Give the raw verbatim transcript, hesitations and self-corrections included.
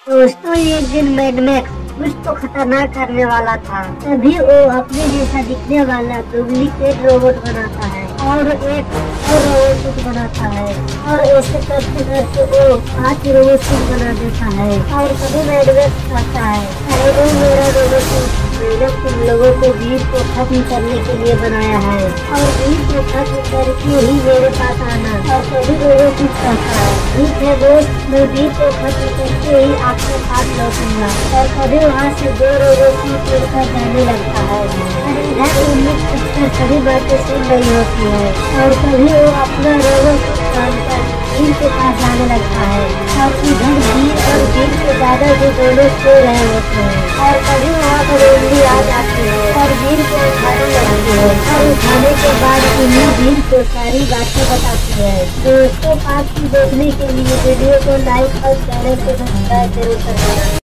दोस्तों एक दिन मैडमैक्स कुछ तो खतरनाक करने वाला था, तभी वो अपने जैसा दिखने वाला डुप्लीकेट रोबोट बनाता है और एक और रोबोट बनाता है और ऐसे करते करते वो पांच रोबोट बना देता है। और कभी मैडमैक्स कहता है, अरे वो मेरा रोबोट मैंने तुम लोगों को भीड़ को खत्म करने के लिए बनाया है और भीड़ को खत्म करके ही मेरे पास आना। और कभी लोगों कुछ कहता है, ठीक है दोस्त, मैं भीड़ को खत्म करके ही आपके पास लौटूंगा। और कभी वहाँ से दो लोगों की उड़कर जाने लगता है। और इधर उम्मीद अक्सर सभी बातें सुन रही होती है और कभी वो अपना रोबोट जानकर भीड़ के पास जाने लगता है और इधर भीड़ और भीड़ के ज्यादा जो दोनों सो रहे होते हैं। और कभी वहाँ पर उंगली आ जाती है और भीड़ को उठाने लगती है और उठाने के बाद उन्हीं भीड़ को सारी बातें बताती है। दोस्तों पार्ट टू देखने के लिए वीडियो को लाइक और चैनल को सब्सक्राइब जरूर करना।